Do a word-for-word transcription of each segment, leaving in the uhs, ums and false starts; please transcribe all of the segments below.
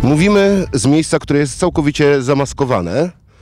Mówimy z miejsca, które jest całkowicie zamaskowane,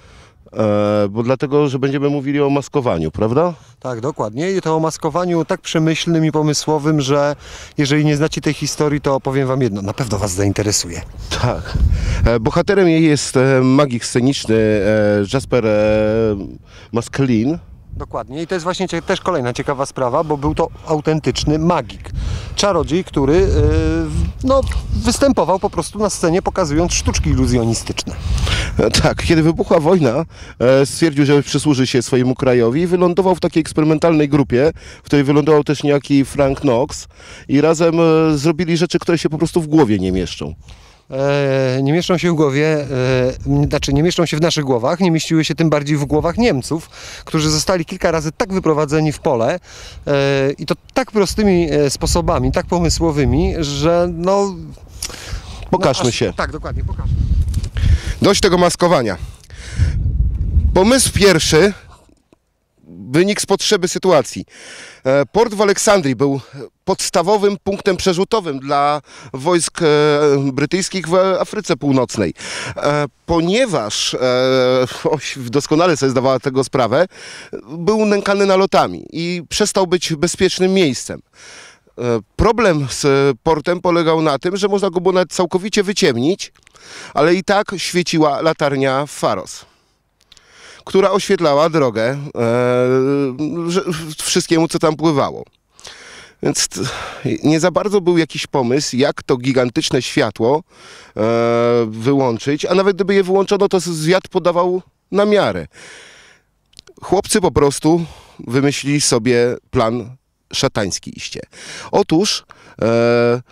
e, bo dlatego, że będziemy mówili o maskowaniu, prawda? Tak, dokładnie. I to o maskowaniu tak przemyślnym i pomysłowym, że jeżeli nie znacie tej historii, to powiem wam jedno, na pewno was zainteresuje. Tak. E, bohaterem jej jest e, magik sceniczny e, Jasper e, Maskelyne. Dokładnie. I to jest właśnie cie- też kolejna ciekawa sprawa, bo był to autentyczny magik. Czarodziej, który yy, no, występował po prostu na scenie, pokazując sztuczki iluzjonistyczne. E, tak, kiedy wybuchła wojna, e, stwierdził, że przysłuży się swojemu krajowi i wylądował w takiej eksperymentalnej grupie, w której wylądował też niejaki Frank Knox i razem e, zrobili rzeczy, które się po prostu w głowie nie mieszczą. E, nie mieszczą się w głowie, e, znaczy nie mieszczą się w naszych głowach, nie mieściły się tym bardziej w głowach Niemców, którzy zostali kilka razy tak wyprowadzeni w pole e, i to tak prostymi e, sposobami, tak pomysłowymi, że no... Pokażmy no, aż, się. Tak, dokładnie, pokażmy. Dość tego maskowania. Pomysł pierwszy wynikł z potrzeby sytuacji. E, Port w Aleksandrii był podstawowym punktem przerzutowym dla wojsk e, brytyjskich w Afryce Północnej. E, ponieważ e, oś doskonale sobie zdawała tego sprawę, był nękany nalotami i przestał być bezpiecznym miejscem. E, problem z portem polegał na tym, że można go było nawet całkowicie wyciemnić, ale i tak świeciła latarnia Pharos, która oświetlała drogę e, że, wszystkiemu, co tam pływało. Więc t, nie za bardzo był jakiś pomysł, jak to gigantyczne światło e, wyłączyć, a nawet gdyby je wyłączono, to zwiat podawał na miarę. Chłopcy po prostu wymyślili sobie plan szatański iście. Otóż e,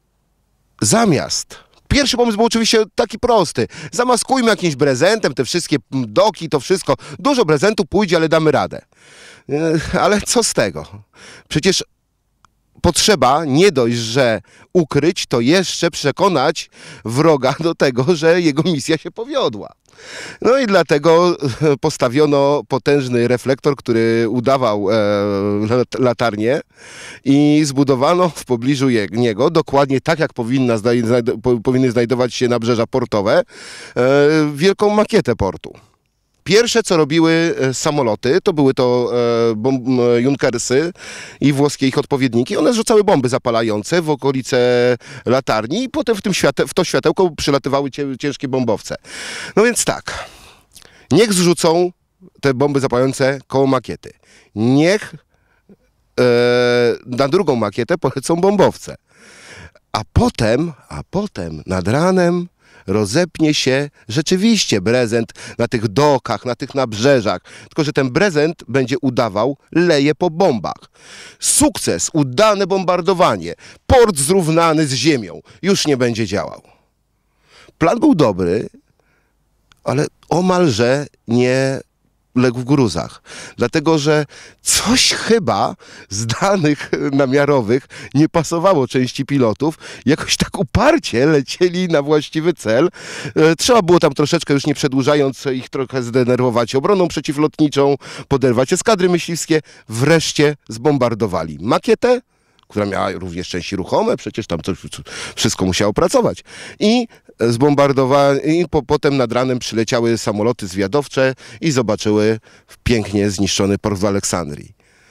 zamiast... Pierwszy pomysł był oczywiście taki prosty. Zamaskujmy jakimś prezentem te wszystkie doki, to wszystko. Dużo prezentu pójdzie, ale damy radę. Ale co z tego? Przecież potrzeba nie dość, że ukryć, to jeszcze przekonać wroga do tego, że jego misja się powiodła. No i dlatego postawiono potężny reflektor, który udawał e, latarnię i zbudowano w pobliżu je, niego, dokładnie tak jak powinna znaj po, powinny znajdować się nabrzeża portowe, e, wielką makietę portu. Pierwsze, co robiły samoloty, to były to e, Junkersy i włoskie ich odpowiedniki. One zrzucały bomby zapalające w okolice latarni i potem w, tym świate w to światełko przylatywały ciężkie bombowce. No więc tak, niech zrzucą te bomby zapalające koło makiety. Niech e, na drugą makietę polecą bombowce. A potem, a potem nad ranem rozepnie się rzeczywiście prezent na tych dokach, na tych nabrzeżach. Tylko że ten prezent będzie udawał, leje po bombach. Sukces, udane bombardowanie, port zrównany z ziemią. Już nie będzie działał. Plan był dobry, ale omalże nie legł w gruzach. Dlatego, że coś chyba z danych namiarowych nie pasowało części pilotów. Jakoś tak uparcie lecieli na właściwy cel. E, trzeba było tam troszeczkę, już nie przedłużając, ich trochę zdenerwować obroną przeciwlotniczą, poderwać eskadry myśliwskie. Wreszcie zbombardowali makietę, która miała również części ruchome, przecież tam coś, wszystko musiało pracować. I zbombardowali, i po, potem nad ranem przyleciały samoloty zwiadowcze i zobaczyły pięknie zniszczony port w Aleksandrii.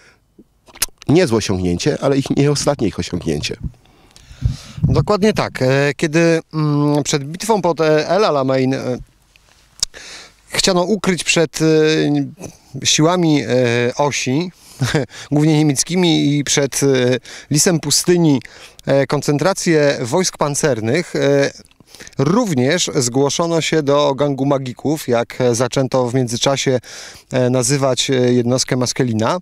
Niezłe osiągnięcie, ale i nie ostatnie ich osiągnięcie. Dokładnie tak. Kiedy mm, przed bitwą pod El Alamein e, chciano ukryć przed e, siłami e, osi, głównie niemieckimi, i przed e, lisem pustyni e, koncentrację wojsk pancernych, e, również zgłoszono się do gangu magików, jak zaczęto w międzyczasie e, nazywać jednostkę Maskelyna,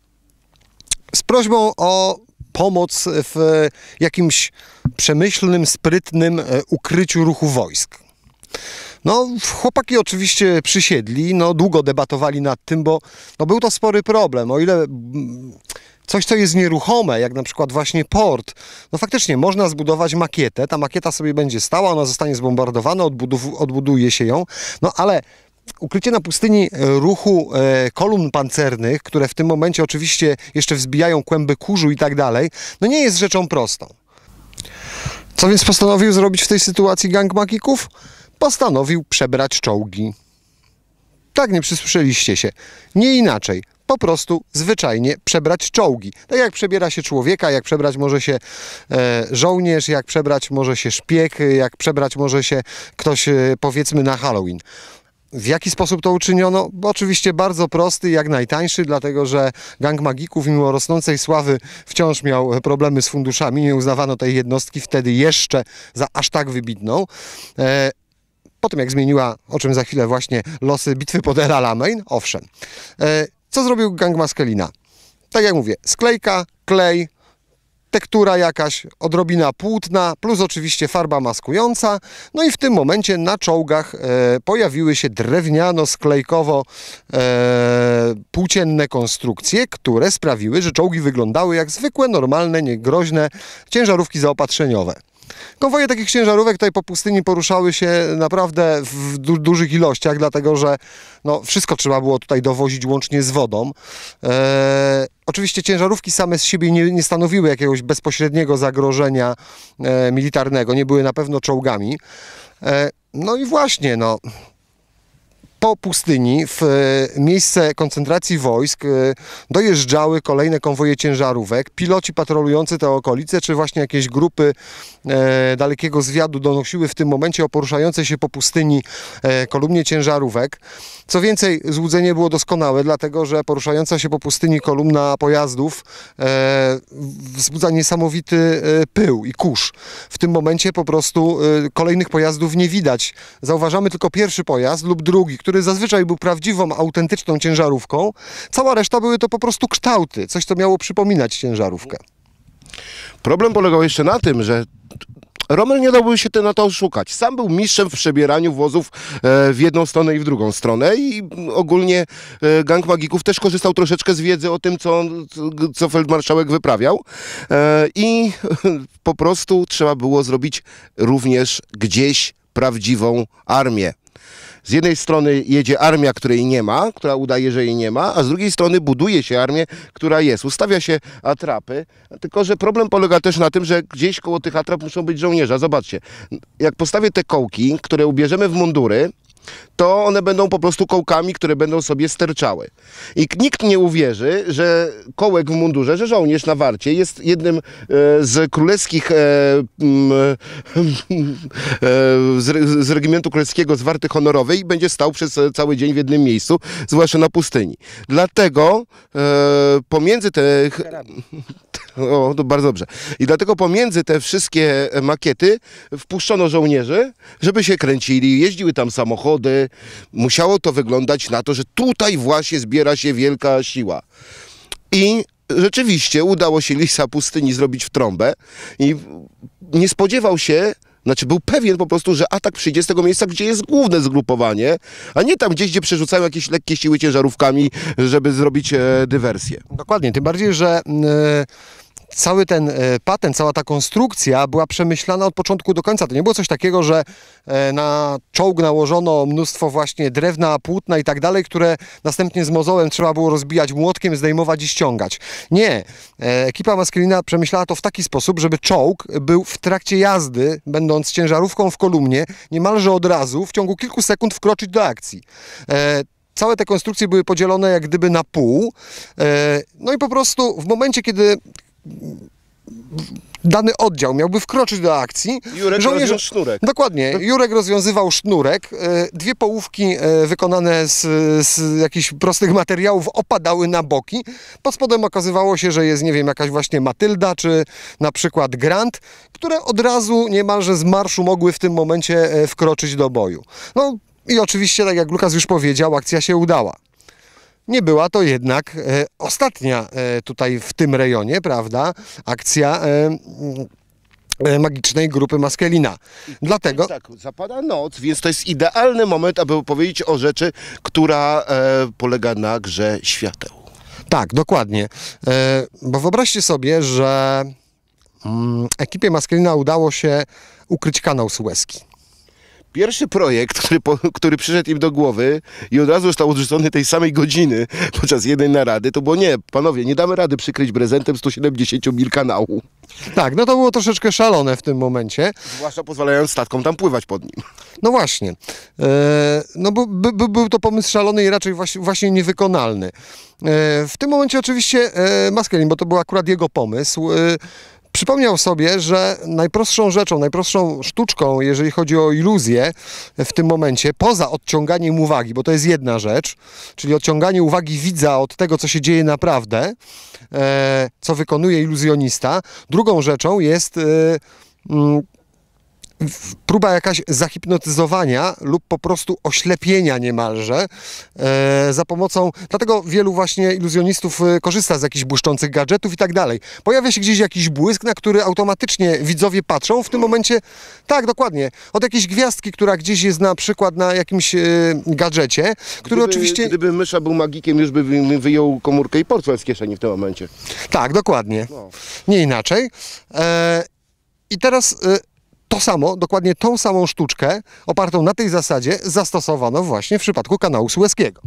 z prośbą o pomoc w jakimś przemyślnym, sprytnym ukryciu ruchu wojsk. No, chłopaki oczywiście przysiedli, no, długo debatowali nad tym, bo no, był to spory problem. O ile coś, co jest nieruchome, jak na przykład właśnie port, no faktycznie można zbudować makietę, ta makieta sobie będzie stała, ona zostanie zbombardowana, odbuduje się ją, no ale ukrycie na pustyni ruchu e, kolumn pancernych, które w tym momencie oczywiście jeszcze wzbijają kłęby kurzu i tak dalej, no nie jest rzeczą prostą. Co więc postanowił zrobić w tej sytuacji gang magików? Postanowił przebrać czołgi. Tak, nie przysłyszeliście się. Nie inaczej. Po prostu zwyczajnie przebrać czołgi. Tak jak przebiera się człowieka, jak przebrać może się e, żołnierz, jak przebrać może się szpieg, jak przebrać może się ktoś e, powiedzmy na Halloween. W jaki sposób to uczyniono? Bo oczywiście bardzo prosty, jak najtańszy, dlatego że gang magików mimo rosnącej sławy wciąż miał problemy z funduszami. Nie uznawano tej jednostki wtedy jeszcze za aż tak wybitną. E, po tym jak zmieniła, o czym za chwilę właśnie, losy bitwy pod El Alamein, owszem. E, co zrobił gang Maskelina? Tak jak mówię, sklejka, klej, tektura jakaś, odrobina płótna, plus oczywiście farba maskująca. No i w tym momencie na czołgach e, pojawiły się drewniano-sklejkowo e, płócienne konstrukcje, które sprawiły, że czołgi wyglądały jak zwykłe, normalne, niegroźne ciężarówki zaopatrzeniowe. Konwoje takich ciężarówek tutaj po pustyni poruszały się naprawdę w du dużych ilościach, dlatego że no, wszystko trzeba było tutaj dowozić łącznie z wodą. Eee, oczywiście ciężarówki same z siebie nie, nie stanowiły jakiegoś bezpośredniego zagrożenia e, militarnego, nie były na pewno czołgami. E, no i właśnie, no... Po pustyni, w miejsce koncentracji wojsk dojeżdżały kolejne konwoje ciężarówek. Piloci patrolujący te okolice, czy właśnie jakieś grupy e, dalekiego zwiadu donosiły w tym momencie o poruszającej się po pustyni e, kolumnie ciężarówek. Co więcej, złudzenie było doskonałe, dlatego że poruszająca się po pustyni kolumna pojazdów e, wzbudza niesamowity e, pył i kurz. W tym momencie po prostu e, kolejnych pojazdów nie widać. Zauważamy tylko pierwszy pojazd lub drugi, który zazwyczaj był prawdziwą, autentyczną ciężarówką. Cała reszta były to po prostu kształty, coś co miało przypominać ciężarówkę. Problem polegał jeszcze na tym, że Rommel nie dałby się na to oszukać. Sam był mistrzem w przebieraniu wozów w jedną stronę i w drugą stronę i ogólnie gang magików też korzystał troszeczkę z wiedzy o tym, co, co feldmarszałek wyprawiał i po prostu trzeba było zrobić również gdzieś prawdziwą armię. Z jednej strony jedzie armia, której nie ma, która udaje, że jej nie ma, a z drugiej strony buduje się armię, która jest. Ustawia się atrapy, tylko że problem polega też na tym, że gdzieś koło tych atrap muszą być żołnierze. Zobaczcie, jak postawię te kołki, które ubierzemy w mundury, to one będą po prostu kołkami, które będą sobie sterczały. I nikt nie uwierzy, że kołek w mundurze, że żołnierz na warcie jest jednym e, z królewskich, e, e, z, z regimentu królewskiego z warty honorowej i będzie stał przez cały dzień w jednym miejscu, zwłaszcza na pustyni. Dlatego e, pomiędzy te... O, to bardzo dobrze. I dlatego pomiędzy te wszystkie makiety wpuszczono żołnierzy, żeby się kręcili, jeździły tam samochody. Musiało to wyglądać na to, że tutaj właśnie zbiera się wielka siła. I rzeczywiście udało się lisa pustyni zrobić w trąbę i nie spodziewał się, znaczy był pewien po prostu, że atak przyjdzie z tego miejsca, gdzie jest główne zgrupowanie, a nie tam gdzieś, gdzie przerzucają jakieś lekkie siły ciężarówkami, żeby zrobić e, dywersję. Dokładnie, tym bardziej, że... Yy... Cały ten patent, cała ta konstrukcja była przemyślana od początku do końca. To nie było coś takiego, że na czołg nałożono mnóstwo właśnie drewna, płótna i tak dalej, które następnie z mozołem trzeba było rozbijać młotkiem, zdejmować i ściągać. Nie. Ekipa Maskelina przemyślała to w taki sposób, żeby czołg był w trakcie jazdy, będąc ciężarówką w kolumnie, niemalże od razu, w ciągu kilku sekund wkroczyć do akcji. Całe te konstrukcje były podzielone jak gdyby na pół. No i po prostu w momencie, kiedy dany oddział miałby wkroczyć do akcji. Jurek żołnierze... rozwiązał sznurek. Dokładnie. Jurek rozwiązywał sznurek. Dwie połówki wykonane z, z jakichś prostych materiałów opadały na boki. Pod spodem okazywało się, że jest, nie wiem, jakaś właśnie Matylda, czy na przykład Grant, które od razu niemalże z marszu mogły w tym momencie wkroczyć do boju. No i oczywiście, tak jak Lukas już powiedział, akcja się udała. Nie była to jednak e, ostatnia e, tutaj w tym rejonie, prawda, akcja e, e, magicznej grupy Maskelina. Dlatego... Tak, zapada noc, więc to jest idealny moment, aby opowiedzieć o rzeczy, która e, polega na grze świateł. Tak, dokładnie. E, bo wyobraźcie sobie, że mm, ekipie Maskelina udało się ukryć kanał Suezki. Pierwszy projekt, który, po, który przyszedł im do głowy i od razu został odrzucony tej samej godziny podczas jednej narady, to było nie, panowie, nie damy rady przykryć prezentem sto siedemdziesiąt mil kanału. Tak, no to było troszeczkę szalone w tym momencie. Zwłaszcza pozwalając statkom tam pływać pod nim. No właśnie. E, no bo by, by, był to pomysł szalony i raczej właśnie, właśnie niewykonalny. E, w tym momencie oczywiście e, Maskelyne, bo to był akurat jego pomysł, e, przypomniał sobie, że najprostszą rzeczą, najprostszą sztuczką, jeżeli chodzi o iluzję w tym momencie, poza odciąganiem uwagi, bo to jest jedna rzecz, czyli odciąganie uwagi widza od tego, co się dzieje naprawdę, e, co wykonuje iluzjonista. Drugą rzeczą jest e, mm, próba jakaś zahipnotyzowania lub po prostu oślepienia niemalże e, za pomocą, dlatego wielu właśnie iluzjonistów e, korzysta z jakichś błyszczących gadżetów i tak dalej. Pojawia się gdzieś jakiś błysk, na który automatycznie widzowie patrzą, w tym momencie, tak dokładnie, od jakiejś gwiazdki, która gdzieś jest na przykład na jakimś e, gadżecie, który Gdyby, oczywiście... Gdyby Mysza był magikiem, już by wy- wyjął komórkę i portfel z kieszeni w tym momencie. Tak, dokładnie. No. Nie inaczej. E, I teraz... E, To samo, dokładnie tą samą sztuczkę, opartą na tej zasadzie, zastosowano właśnie w przypadku kanału Sueskiego.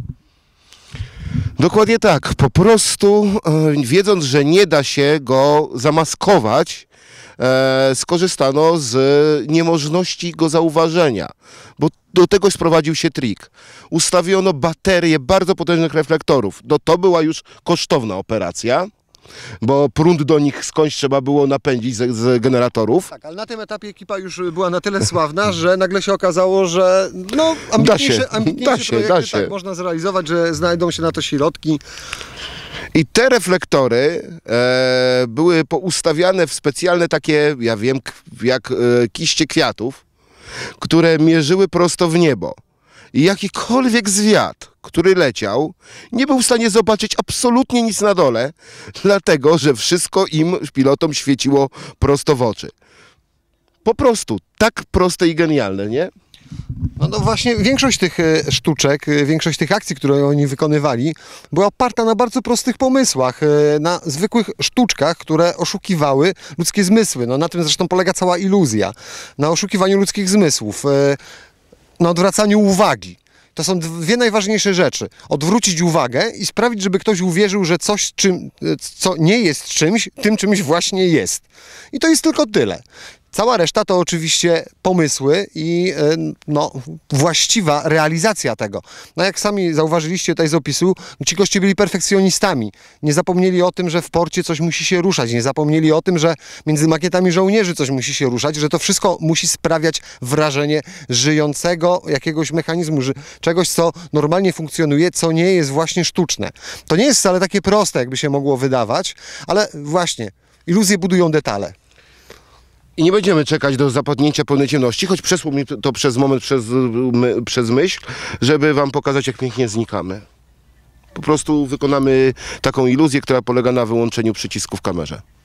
Dokładnie tak. Po prostu e, wiedząc, że nie da się go zamaskować, e, skorzystano z niemożności go zauważenia, bo do tego sprowadził się trik. Ustawiono baterię bardzo potężnych reflektorów. No, to była już kosztowna operacja, bo prąd do nich skądś trzeba było napędzić z, z generatorów. Tak, ale na tym etapie ekipa już była na tyle sławna, że nagle się okazało, że no, Da ambitniejsze, się, ambitniejsze da się, projekty da się. Tak, można zrealizować, że znajdą się na to środki. I te reflektory e, były poustawiane w specjalne takie, ja wiem, k- jak e, kiście kwiatów, które mierzyły prosto w niebo. I jakikolwiek zwiat, który leciał, nie był w stanie zobaczyć absolutnie nic na dole, dlatego że wszystko im, pilotom, świeciło prosto w oczy. Po prostu tak proste i genialne, nie? No, no właśnie większość tych e, sztuczek, e, większość tych akcji, które oni wykonywali, była oparta na bardzo prostych pomysłach, e, na zwykłych sztuczkach, które oszukiwały ludzkie zmysły. No, na tym zresztą polega cała iluzja, na oszukiwaniu ludzkich zmysłów, e, na odwracaniu uwagi. To są dwie najważniejsze rzeczy. Odwrócić uwagę i sprawić, żeby ktoś uwierzył, że coś, czym, co nie jest czymś, tym czymś właśnie jest. I to jest tylko tyle. Cała reszta to oczywiście pomysły i e, no, właściwa realizacja tego. No jak sami zauważyliście tutaj z opisu, ci goście byli perfekcjonistami. Nie zapomnieli o tym, że w porcie coś musi się ruszać. Nie zapomnieli o tym, że między makietami żołnierzy coś musi się ruszać, że to wszystko musi sprawiać wrażenie żyjącego jakiegoś mechanizmu, że czegoś, co normalnie funkcjonuje, co nie jest właśnie sztuczne. To nie jest wcale takie proste, jakby się mogło wydawać, ale właśnie, iluzje budują detale. I nie będziemy czekać do zapadnięcia pełnej ciemności, choć przeszło mi to przez moment przez, my, przez myśl, żeby wam pokazać, jak pięknie znikamy. Po prostu wykonamy taką iluzję, która polega na wyłączeniu przycisku w kamerze.